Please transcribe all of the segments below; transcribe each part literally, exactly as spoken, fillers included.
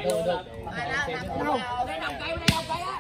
được được. Đâu? Đây đồng cây, đây đồng cây á.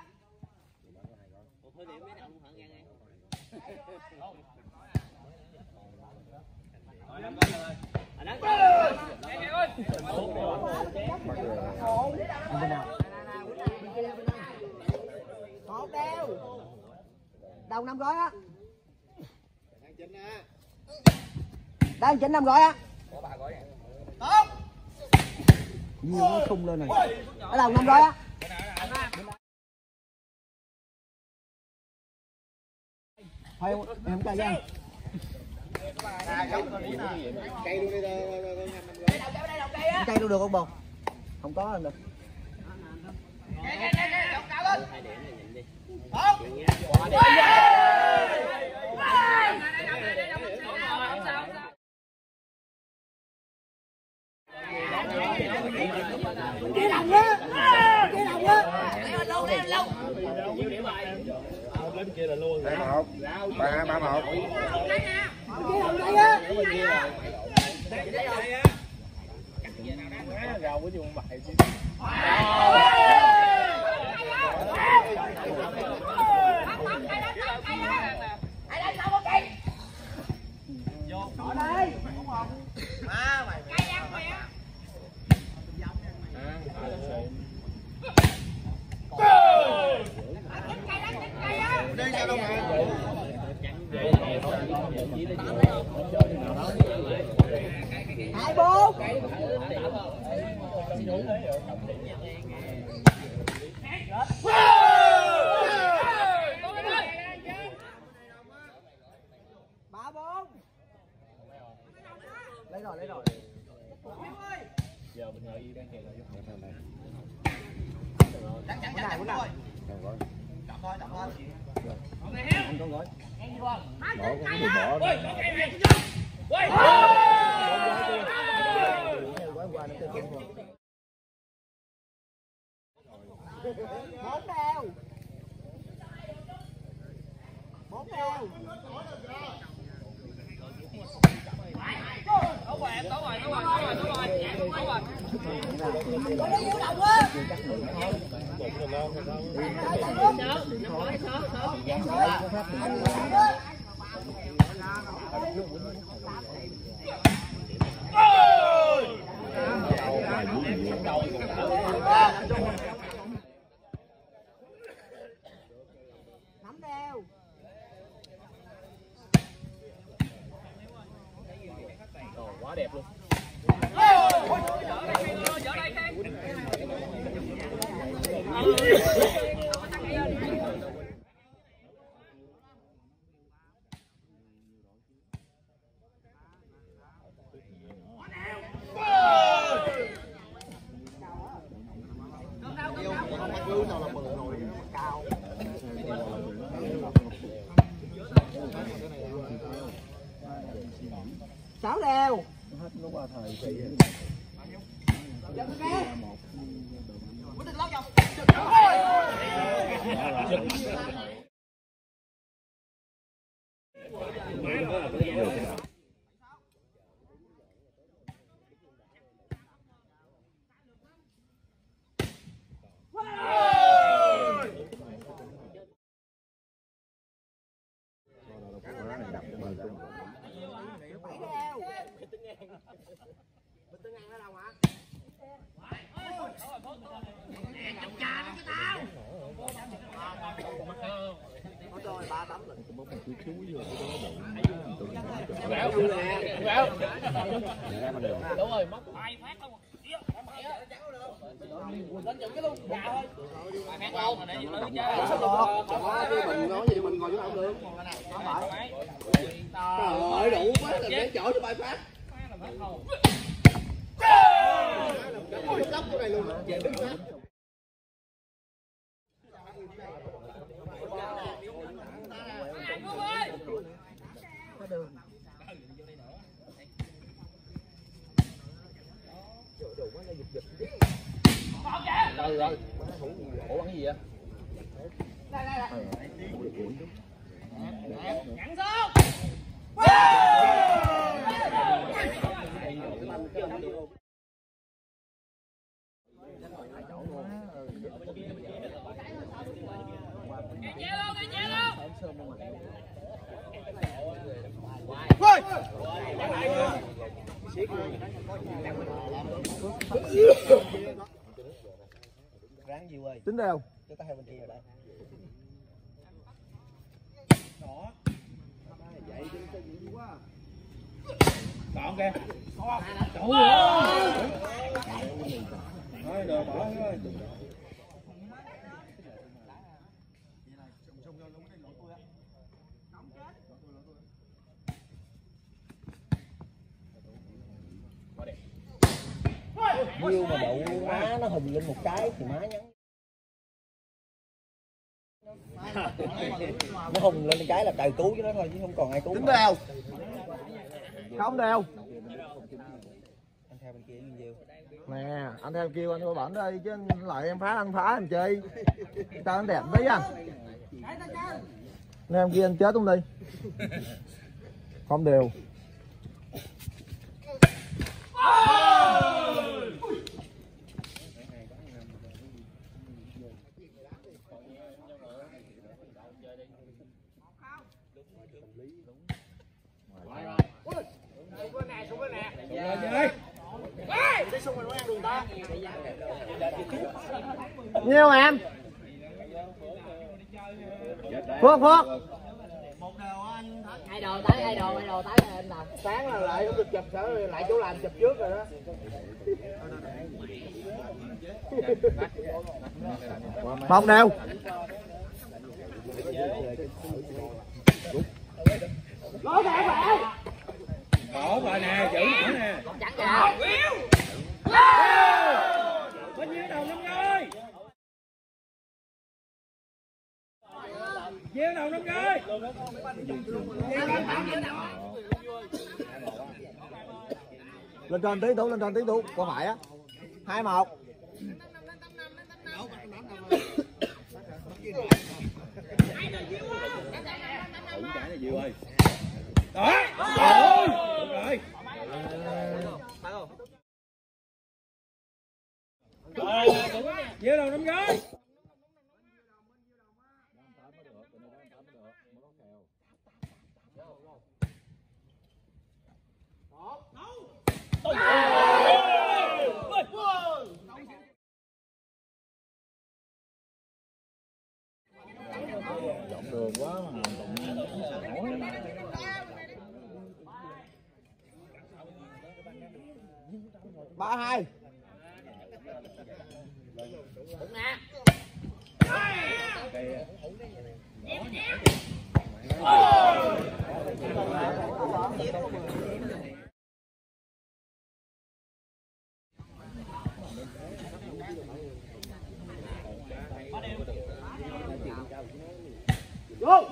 Một đeo. Đầu năm gói á. Đang chỉnh năm gói á. Tốt. Nhiều nó khung lên này. Ở đầu năm gói á. Thôi em không chơi nha. Cây luôn đi cây luôn được không bồ? Không có được. Cây cây cây cây cao lên. Tốt. Kia đồng á. Kia đồng á. Lâu lâu lâu. Nhiêu điểm rồi? Lên kia là luôn. Ba một. Ba ba một. Kia đồng đây á. Rau với chung bài chứ. Ai đây sao có cây? Vô. Ở đây. Má mày. Cây ăn mày á. Đi sao đâu mà. Hai bốn. Ba bốn. Lấy rồi lấy rồi. Giờ mình ngồi đang kẹt rồi. Chắc chắn chắc chắn thôi. Chọn thôi chọn thôi. Anh con gói. Bỏ cũng bị bỏ. Ôi, có cây này chưa? Ôi. Bốn đeo. Bốn đeo. Tốt rồi em, tốt rồi, tốt rồi, tốt rồi, tốt rồi, tốt rồi. Có đi vô đồng á. Nắm đeo. Quá đẹp luôn. Sáu đeo. Hết nó qua thời thì Quyết định lót vòng. Bảy đeo. Bình tĩnh ngang ở đâu hả? Chọc trà đó cái tao. Nó cho ba tấm rồi. Cũng bóng chú chú vừa Béo béo. Đúng rồi, mất hai phát luôn. Lên chừng cái luôn, gà thôi. Hai phát luôn, để nó chơi. Có chứ mình nói gì mình ngồi chỗ không được. Trời ơi đủ quá là để chỗ cho bài phát. Lóc cái này luôn. có đường. Rồi rồi. Ủa bắn gì vậy? Đây đây đây. Nhắn xuống. Ráng Diêu ơi. Tính đều. Cái tay bên kia rồi đây. Đó. Vậy đi cho dữ quá. Còn kìa. Đủ rồi. Thôi được bỏ thôi. Diêu mà đậu má nó hùng lên một cái thì má nhắn. Nó hùng lên một cái là cài cứu chứ nó thôi chứ không còn ai cứu. Tính đều. Không đều. Anh theo bên kia Diêu Diêu. Nè, anh theo kêu anh thôi bẩn đây chứ lại em phá anh phá anh chơi. Tao anh đẹp đấy à. Nên em kia anh chết không đi. Không đều. Nhiêu em? Phước Phước. Hai đồ tới, hai đồ, hai đồ tới em làm. Sáng là lại không được chụp sao lại chỗ làm chụp trước rồi đó. Một đều. Lỗ kìa khỏe. Bỏ rồi nè, giữ nữa nè. Chẳng kìa. Bao nhiêu đồng năm ơi? Nhiêu đồng năm ơi? Lên trên tí Tú, lên trên tí Tú, qua phải á. Hai một. Diêu ơi. Đó. Rồi. Rồi. Nhiêu đồng năm gái? Dọn đường quá mà ba hai. Đúng nè. Vô.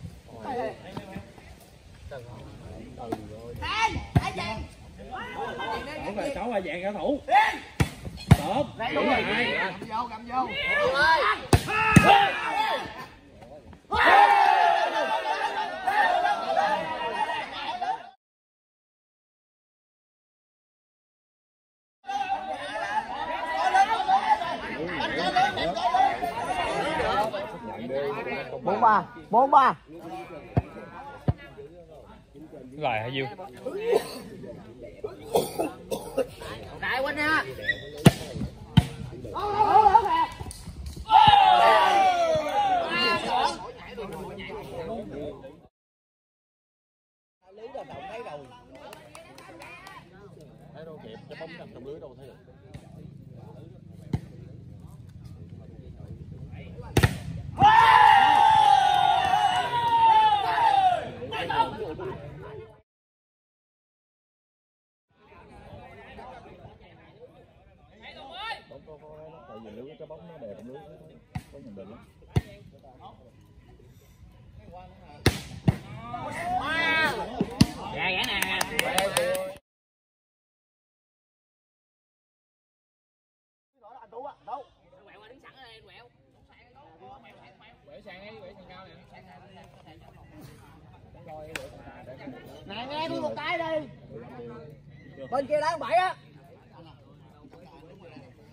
Không phải sáu là dạng cao thủ. Tốt. Đúng rồi. Cầm vô, cầm vô. Bốn ba, bốn ba. Lại hả Diêu? Đại huynh nha. Lý là động thấy rồi. Thấy đâu kịp, cái bóng nằm trong lưới đâu thấy được. Bóng có có đó, tại vì lưới cái bóng nó đè trong lưới có nhận định lắm. Dạ, dạ nè. Nè nghe tôi một cái đi. Bên kia đá bảy á.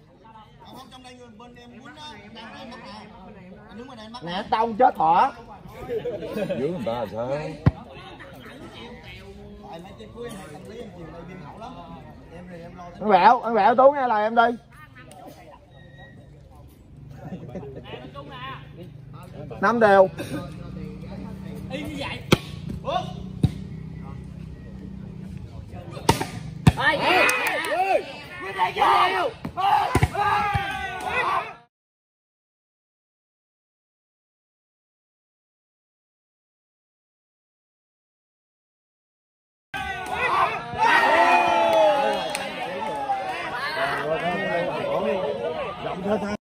Không trong đây bên em muốn đang đang bắt nè. Anh đứng bên đây bắt. Nè tao chết thỏ. Giữ người ta là sao? Ăn bẹo, ăn bẹo Tú nghe lời em đi. Năm đều. Giọng thơ tha.